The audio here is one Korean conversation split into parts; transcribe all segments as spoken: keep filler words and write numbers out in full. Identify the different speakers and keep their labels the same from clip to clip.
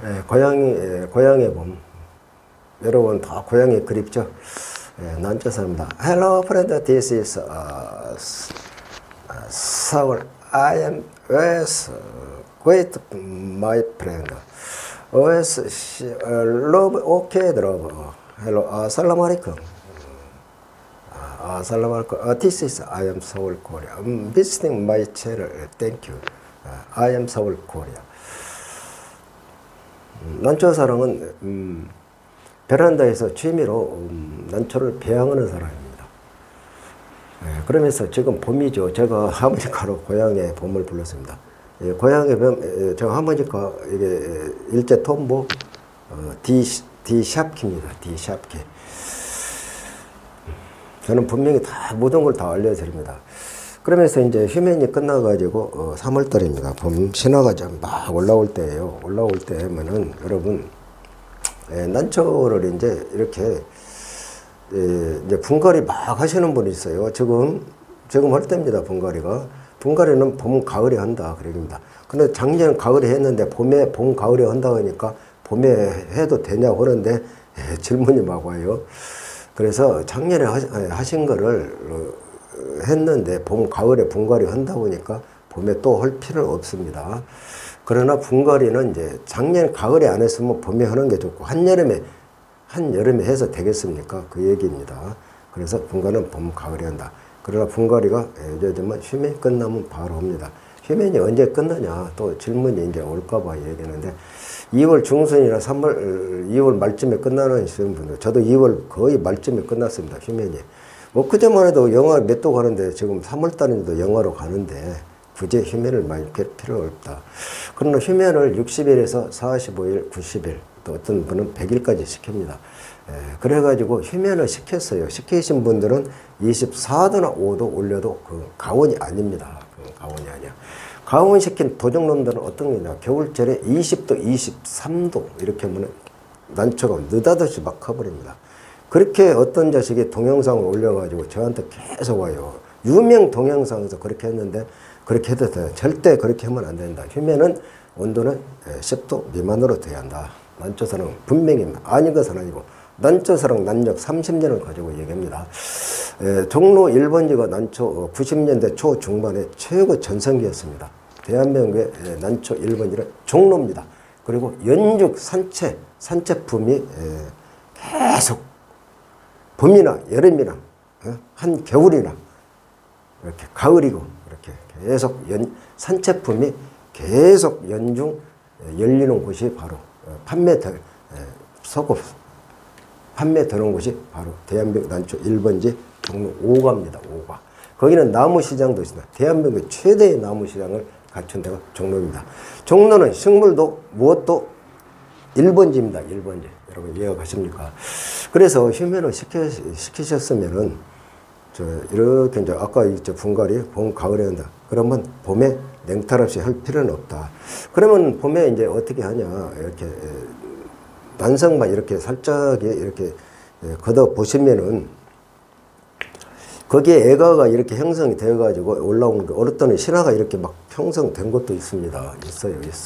Speaker 1: 예, 고양이, 예, 고양이의 봄. 여러분 다 고양이 그립죠? 예, 난초 사람입니다. Hello friend, this is uh, Seoul. I am always great my friend. Always uh, love, okay, love. Hello, assalamualaikum. Assalamualaikum. Uh, this is I am Seoul, Korea. I'm visiting my channel. Thank you. Uh, I am Seoul, Korea. 난초 사랑은 음, 베란다에서 취미로 음, 난초를 배양하는 사람입니다. 예, 그러면서 지금 봄이죠. 제가 하모니카로 고향의 봄을 불렀습니다. 예, 고향의 봄, 예, 제가 하모니카 이게 일제 톰보 어, D D 샵키입니다. D 샵키. 저는 분명히 다 모든 걸 다 알려드립니다. 그러면서 이제 휴면이 끝나가지고 어, 삼월달입니다. 봄 신화가 좀 막 올라올 때예요. 올라올 때면은 여러분 예, 난초를 이제 이렇게 예, 이제 분갈이 막 하시는 분이 있어요. 지금 지금 할 때입니다. 분갈이가 분갈이는 봄 가을에 한다 그 얘기입니다. 근데 작년 가을에 했는데 봄에 봄 가을에 한다 하니까 봄에 해도 되냐고 그러는데 예, 질문이 막 와요. 그래서 작년에 하신 거를 했는데 봄 가을에 분갈이 한다 보니까 봄에 또 할 필요는 없습니다. 그러나 분갈이는 이제 작년 가을에 안 했으면 봄에 하는 게 좋고 한여름에 한여름에 해서 되겠습니까? 그 얘기입니다. 그래서 분갈이는 봄 가을에 한다. 그러나 분갈이가 요즘은 휴면이 끝나면 바로 합니다. 휴면이 언제 끝나냐 또 질문이 이제 올까봐 얘기하는데 이월 중순이나 삼월 이월 말쯤에 끝나는 분들 저도 이월 거의 말쯤에 끝났습니다. 휴면이. 뭐 그때만 해도 영하 몇 도 가는데 지금 삼월달인데도 영하로 가는데 굳이 휴면을 많이 뺄 필요가 없다. 그러나 휴면을 육십 일에서 사십오 일, 구십 일 또 어떤 분은 백 일까지 시킵니다. 에, 그래가지고 휴면을 시켰어요. 시키신 분들은 이십사 도나 오 도 올려도 그 가온이 아닙니다. 그 가온이 아니야. 가온 시킨 도적놈들은 어떤 거냐. 겨울철에 이십 도, 이십삼 도 이렇게 하면 난초가 느닷없이 막 커버립니다. 그렇게 어떤 자식이 동영상을 올려가지고 저한테 계속 와요. 유명 동영상에서 그렇게 했는데 그렇게 해도 돼요. 절대 그렇게 하면 안 된다. 휴면은 온도는 십 도 미만으로 돼야 한다. 난초사랑 분명히 아닌 것은 아니고 난초사랑 난력 삼십 년을 가지고 얘기합니다. 에, 종로 일 번지가 난초 구십 년대 초중반에 최고 전성기였습니다. 대한민국의 난초 일 번지는 종로입니다. 그리고 연중 산채, 산채품이 에, 계속 봄이나 여름이나 한 겨울이나 이렇게 가을이고 이렇게 계속 연, 산채품이 계속 연중 열리는 곳이 바로 판매될 서구 판매되는 곳이 바로 대한민국 난초 일 번지 종로 오 가입니다. 오 가. 거기는 나무시장도 있습니다. 대한민국 최대의 나무시장을 갖춘 데가 종로입니다. 종로는 식물도 무엇도 일 번지입니다. 일 번지. 여러분 이해가 가십니까? 그래서 휴면을 시켜, 시키셨으면은 저 이렇게 이제 아까 이제 분갈이 봄 가을에 한다. 그러면 봄에 냉탈 없이 할 필요는 없다. 그러면 봄에 이제 어떻게 하냐 이렇게 난성만 이렇게 살짝 이렇게 걷어 보시면은 거기에 애가가 이렇게 형성이 되어 가지고 올라온 게 어느 때는 신화가 이렇게 막 형성된 것도 있습니다. 있어요, 있어.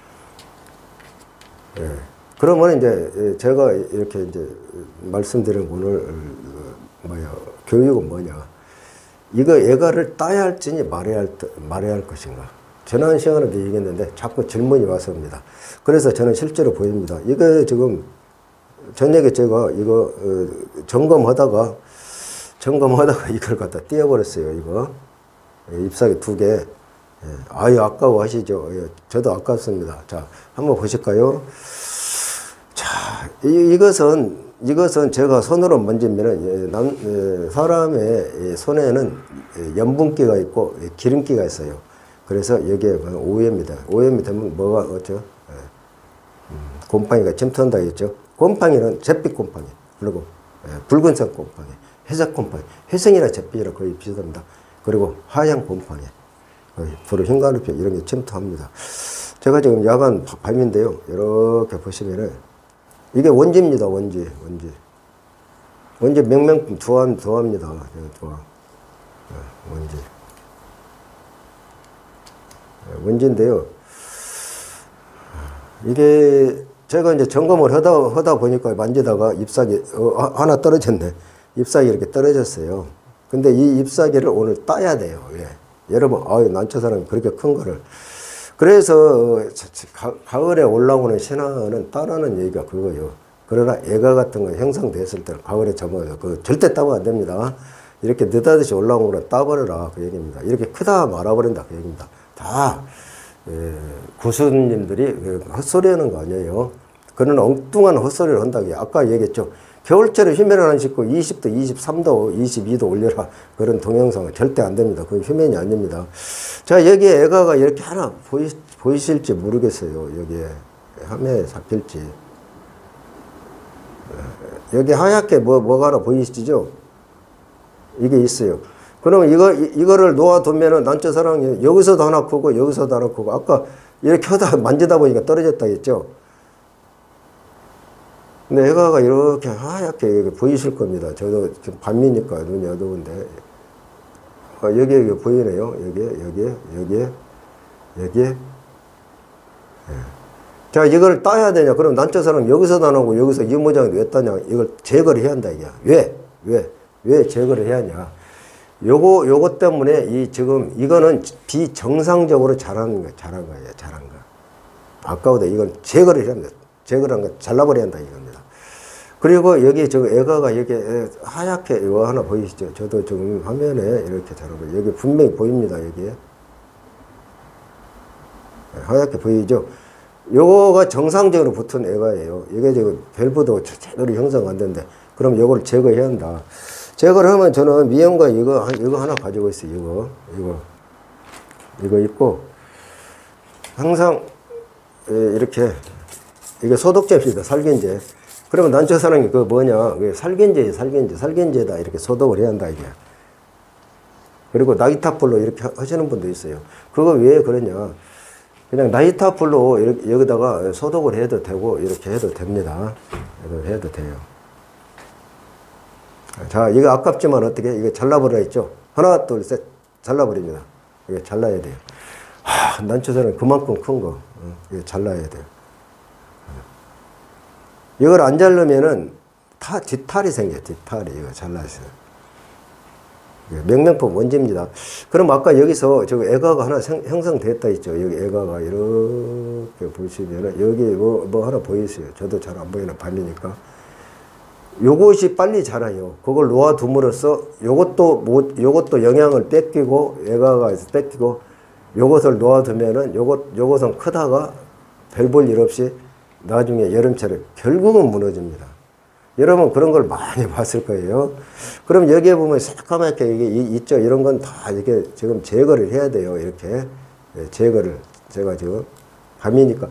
Speaker 1: 예. 그러면 이제 제가 이렇게 이제 말씀드린 오늘 뭐야 교육은 뭐냐 이거 애가를 따야 할지니 말해야 할 말해야 할 것인가 지난 시간에도 얘기했는데 자꾸 질문이 와서입니다. 그래서 저는 실제로 보입니다. 이거 지금 저녁에 제가 이거 점검하다가 점검하다가 이걸 갖다 띄워버렸어요. 이거 잎사귀 두 개. 아유 아까워 하시죠. 저도 아깝습니다. 자 한번 보실까요? 자, 이, 이것은, 이것은 제가 손으로 만지면은, 남, 사람의 손에는 염분기가 있고 기름기가 있어요. 그래서 여기에 오염이다. 오염이 되면 뭐가, 어쩌? 곰팡이가 침투한다 했죠. 곰팡이는 잿빛 곰팡이, 그리고 붉은색 곰팡이, 회색 곰팡이, 회색이나 잿빛이랑 거의 비슷합니다. 그리고 하얀 곰팡이, 주로 흰가루표 이런 게 침투합니다. 제가 지금 야간 밤인데요. 이렇게 보시면은, 이게 원지입니다. 원지, 원지. 원지 명명품 두합, 두합니다. 두합. 원지. 원지인데요. 이게 제가 이제 점검을 하다, 하다 보니까 만지다가 잎사귀, 어, 하나 떨어졌네. 잎사귀 이렇게 떨어졌어요. 근데 이 잎사귀를 오늘 따야 돼요. 예. 여러분, 아유, 난초사람이 그렇게 큰 거를. 그래서 가, 가을에 올라오는 신화는 따라는 얘기가 그거예요. 그러나 애가 같은 거 형성됐을 때는 가을에 접어요. 그 절대 따면 안 됩니다. 이렇게 느닷없이 올라온 거는 따버려라. 그 얘기입니다. 이렇게 크다 말아버린다. 그 얘기입니다. 다, 예, 구수님들이 헛소리 하는 거 아니에요. 그런 엉뚱한 헛소리를 한다고. 아까 얘기했죠. 겨울철에 휴면을 안 싣고 이십 도, 이십삼 도, 이십이 도 올려라. 그런 동영상은 절대 안 됩니다. 그건 휴면이 아닙니다. 자, 여기에 애가가 이렇게 하나 보이, 보이실지 모르겠어요. 여기에 화면에 잡힐지. 여기 하얗게 뭐, 뭐가 하나 보이시죠? 이게 있어요. 그러면 이거, 이거를 놓아두면은 난초사랑이 여기서도 하나 크고 여기서도 하나 크고 아까 이렇게 하다 만지다 보니까 떨어졌다 했죠? 근데 애가가 이렇게 하얗게 보이실 겁니다. 저도 지금 밤이니까 눈이 어두운데. 아, 여기에 여기 보이네요. 여기에, 여기에, 여기에, 여기에. 예. 자, 이걸 따야 되냐? 그럼 난초사랑 여기서도 안 하고 여기서 이 모양이 왜 따냐? 이걸 제거를 해야 한다, 이게. 왜? 왜? 왜 제거를 해야 하냐? 요거, 요거 때문에 이 지금 이거는 비정상적으로 자란 거, 자란 거예요. 자란 거. 아까보다 이건 제거를 해야 합니다. 제거를 한 거 잘라버려야 한다, 이겁니다. 그리고 여기 저 애가가 여기 하얗게 이거 하나 보이시죠? 저도 지금 화면에 이렇게 자라고 여기 분명히 보입니다, 여기에. 하얗게 보이죠? 요거가 정상적으로 붙은 애가예요. 이게 지금 밸브도 제대로 형성 안 되는데, 그럼 요걸 제거해야 한다. 제거를 하면 저는 미연과 이거, 이거 하나 가지고 있어요. 이거, 이거, 이거 있고, 항상 이렇게, 이게 소독제입니다. 살균제. 그러면 난초사랑이 그 뭐냐, 살균제에 살균제, 살균제에다 이렇게 소독을 해야 한다, 이게. 그리고 나이타풀로 이렇게 하시는 분도 있어요. 그거 왜 그러냐. 그냥 나이타풀로 이렇게 여기다가 소독을 해도 되고, 이렇게 해도 됩니다. 해도 돼요. 자, 이거 아깝지만 어떻게, 이거 잘라버려 있죠? 하나, 둘, 셋, 잘라버립니다. 이거 잘라야 돼요. 하, 난초사랑이 그만큼 큰 거, 이거 잘라야 돼요. 이걸 안 자르면은 타, 뒤탈이 생겨요. 뒤탈이. 이거 잘라주세요. 명명법 원지입니다. 그럼 아까 여기서 저 애가가 하나 생, 형성됐다 있죠. 여기 애가가 이렇게 보시면은 여기 뭐, 뭐 하나 보이세요. 저도 잘 안 보이나 밤이니까. 요것이 빨리 자라요. 그걸 놓아둠으로써 요것도 못, 요것도 영향을 뺏기고 애가가 뺏기고 요것을 놓아두면은 요것, 요것은 크다가 별 볼 일 없이 나중에 여름철에 결국은 무너집니다. 여러분 그런 걸 많이 봤을 거예요. 그럼 여기에 보면 새까맣게 이게 있죠. 이런 건 다 이게 지금 제거를 해야 돼요. 이렇게 제거를 제가 지금 밤이니까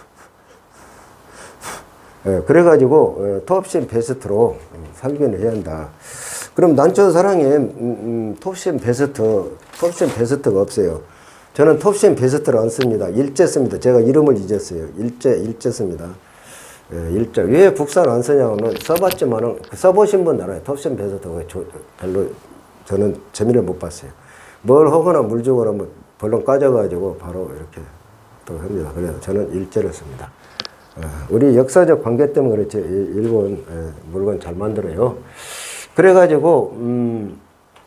Speaker 1: 예, 그래가지고 톱신 베스트로 살균을 해야 한다. 그럼 난초사랑에 음, 음, 톱신 베스트 톱신 베스트가 없어요. 저는 톱신 베스트를 안 씁니다. 일제 씁니다. 제가 이름을 잊었어요. 일제, 일제 씁니다. 예, 일제. 왜 국산 안 쓰냐면 써봤지만은, 써보신 분 알아요. 톱신 베스트가 별로 저는 재미를 못 봤어요. 뭘 하거나 물 주고 그러면 벌렁 까져가지고 바로 이렇게 또 합니다. 그래서 저는 일제를 씁니다. 예, 우리 역사적 관계 때문에 그렇지, 일본 예, 물건 잘 만들어요. 그래가지고, 음,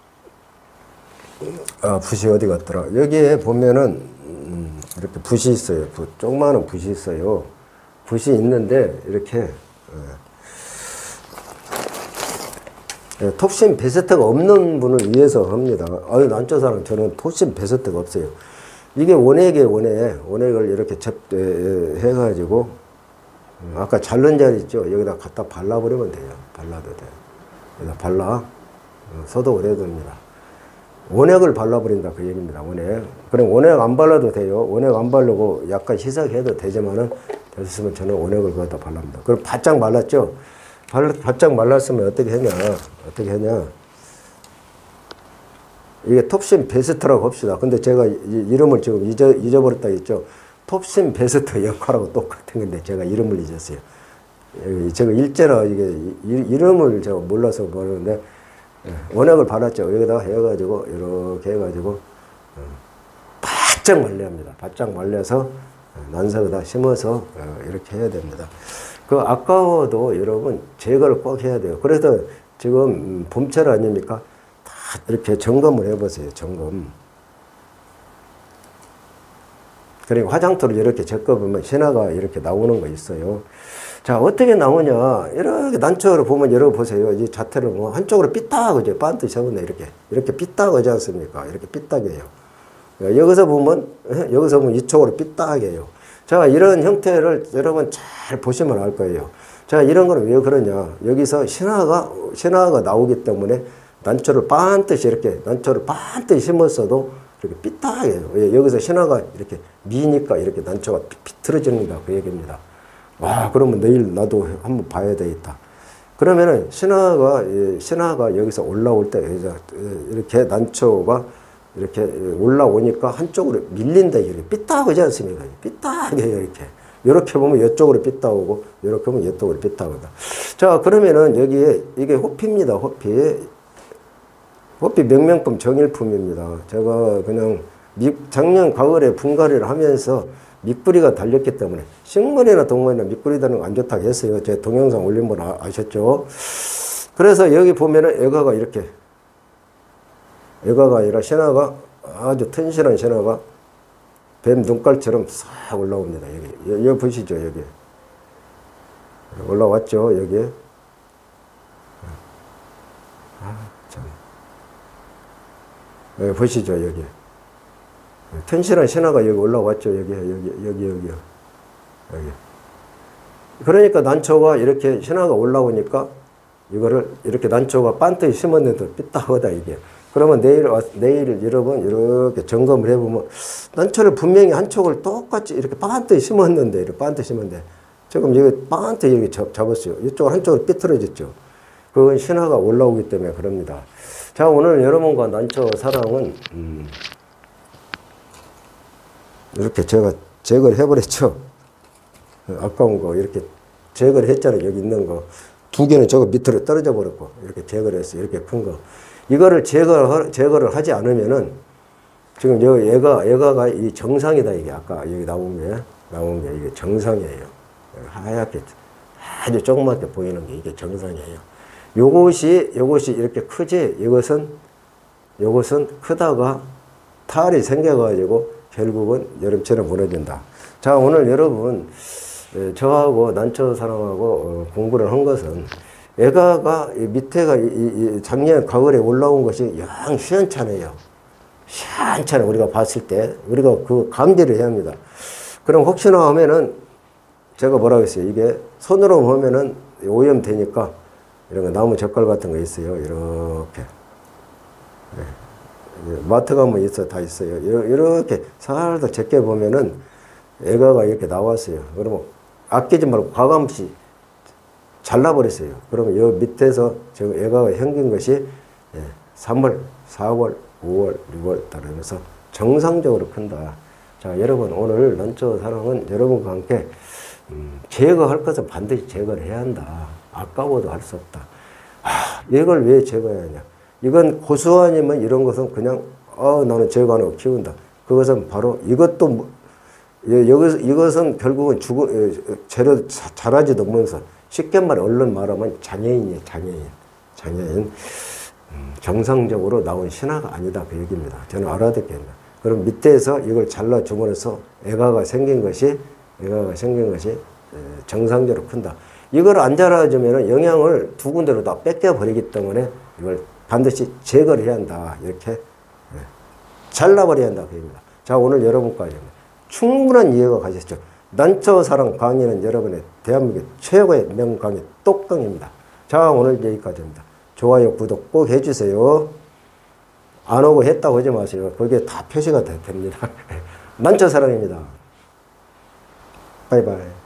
Speaker 1: 아, 붓이 어디 갔더라. 여기에 보면은, 음, 이렇게 붓이 있어요. 붓, 조그마한 붓이 있어요. 붓이 있는데, 이렇게, 예. 예, 톱신 베스트가 없는 분을 위해서 합니다. 아유, 난초사랑 저는 톱신 베스트가 없어요. 이게 원액이에요, 원액. 원액을 이렇게 접, 예, 예, 해가지고, 음, 아까 자른 자리 있죠? 여기다 갖다 발라버리면 돼요. 발라도 돼요. 여기다 발라, 어, 소독을 해야 됩니다. 원액을 발라버린다 그 얘기입니다. 원액. 그럼 원액 안 발라도 돼요. 원액 안 바르고 약간 희석해도 되지만은 됐으면 저는 원액을 거기다 발랍니다. 그럼 바짝 말랐죠? 바짝 말랐으면 어떻게 하냐? 어떻게 하냐? 이게 톱신 베스트라고 합시다. 근데 제가 이, 이름을 지금 잊어, 잊어버렸다 했죠? 톱신 베스트 역할하고 똑같은 건데 제가 이름을 잊었어요. 제가 일제라 이게 이, 이름을 제가 몰라서 모르는데 원액을 발랐죠. 여기다가 해가지고, 이렇게 해가지고, 바짝 말려야 합니다. 바짝 말려서, 난석에다 심어서 이렇게 해야 됩니다. 그 아까워도 여러분 제거를 꼭 해야 돼요. 그래서 지금 봄철 아닙니까? 다 이렇게 점검을 해보세요. 점검. 그리고 화장토를 이렇게 적어보면 신화가 이렇게 나오는 거 있어요. 자, 어떻게 나오냐. 이렇게 난초를 보면 여러분 보세요. 이 자태를 뭐 한쪽으로 삐딱하죠. 반듯이 세웠네. 이렇게. 이렇게 삐딱하지 않습니까? 이렇게 삐딱해요. 여기서 보면, 여기서 보면 이쪽으로 삐딱해요. 자, 이런 형태를 여러분 잘 보시면 알 거예요. 자, 이런 거는 왜 그러냐. 여기서 신화가, 신화가 나오기 때문에 난초를 반듯이 이렇게, 난초를 반듯이 심었어도 이렇게 삐딱해요. 여기서 신화가 이렇게 미니까 이렇게 난초가 비틀어지는다. 그 얘기입니다. 와, 그러면 내일 나도 한번 봐야 되겠다. 그러면은 신화가, 신화가 여기서 올라올 때 이렇게 난초가 이렇게 올라오니까 한쪽으로 밀린다. 이렇게 삐딱하지 않습니까? 삐딱해요. 이렇게. 이렇게 보면 이쪽으로 삐딱하고, 이렇게 보면 이쪽으로 삐딱하다. 자, 그러면은 여기에 이게 호피입니다. 호피. 호피 명명품 정일품입니다. 제가 그냥 작년 가을에 분갈이를 하면서 밑구리가 달렸기 때문에 식물이나 동물이나 밑구리 다는 거 안 좋다고 했어요. 제 동영상 올린 분 아셨죠? 그래서 여기 보면은 애가가 이렇게 애가가 아니라 신화가 아주 튼실한 신화가 뱀 눈깔처럼 싹 올라옵니다. 여기 여기 보시죠. 여기 올라왔죠. 여기 아, 참. 여기 보시죠. 여기 튼실한 신화가 여기 올라왔죠. 여기, 여기, 여기, 여기요. 여기. 그러니까 난초가 이렇게 신화가 올라오니까 이거를 이렇게 난초가 반듯이 심었는데 삐딱하다, 이게. 그러면 내일, 내일 여러분 이렇게 점검을 해보면 난초를 분명히 한쪽을 똑같이 이렇게 반듯이 심었는데, 이렇게 반듯이 심었는데, 지금 여기 반듯이 이렇게 잡, 잡았어요. 이쪽 한쪽으로 삐뚤어졌죠. 그건 신화가 올라오기 때문에 그럽니다. 자, 오늘 여러분과 난초 사랑은, 음, 이렇게 제가 제거를 해버렸죠. 아까운 거 이렇게 제거를 했잖아요. 여기 있는 거. 두 개는 저거 밑으로 떨어져 버렸고, 이렇게 제거를 했어요. 이렇게 큰 거. 이거를 제거를, 제거를 하지 않으면은, 지금 여기 얘가, 얘가가 이 정상이다. 이게 아까 여기 나온 게, 나온 게 이게 정상이에요. 하얗게, 아주 조그맣게 보이는 게 이게 정상이에요. 요것이, 요것이 이렇게 크지, 이것은, 요것은 크다가 탈이 생겨가지고, 결국은 여름철에 무너진다. 자, 오늘 여러분, 저하고 난초 사랑하고 공부를 한 것은 애가가 밑에가 이 작년 가을에 올라온 것이 영 시원찮아요. 시원찮아요. 우리가 봤을 때 우리가 그 감지를 해야 합니다. 그럼 혹시나 하면은 제가 뭐라고 했어요. 이게 손으로 보면은 오염되니까 이런 거 나무 젓갈 같은 거 있어요. 이렇게. 네. 마트 가면 있어, 다 있어요. 이렇게 살짝 제껴 보면은 애가가 이렇게 나왔어요. 그러면 아끼지 말고 과감없이 잘라버렸어요. 그러면 여 밑에서 저 애가가 생긴 것이 삼월, 사월, 오월, 유월 따르면서 정상적으로 큰다. 자, 여러분 오늘 난초 사랑은 여러분과 함께 음, 제거할 것은 반드시 제거를 해야 한다. 아까워도 할 수 없다. 아, 이걸 왜 제거해야 하냐. 이건 고수아니면 이런 것은 그냥 어 나는 제거 안 하고 키운다. 그것은 바로 이것도 여기서 이것은 결국은 죽어 재료 자라지도 못해서 쉽게 말해 얼른 말하면 장애인이에요. 장애인. 장애인. 음, 정상적으로 나온 신화가 아니다. 그 얘기입니다. 저는 알아듣겠습니다. 그럼 밑에서 이걸 잘라 주문해서 애가가 생긴 것이 애가가 생긴 것이 정상적으로 큰다. 이걸 안 자라주면 영양을 두 군데로 다 뺏겨 버리기 때문에 이걸 반드시 제거를 해야 한다. 이렇게 잘라버려야 한다. 그 얘기입니다. 자, 오늘 여러분까지 충분한 이해가 가셨죠. 난초 사랑 강의는 여러분의 대한민국 최고의 명강의 똑강입니다. 자, 오늘 여기까지입니다. 좋아요, 구독 꼭 해주세요. 안 오고 했다고 하지 마세요. 거기에 다 표시가 됩니다. 난초 사랑입니다. 바이바이.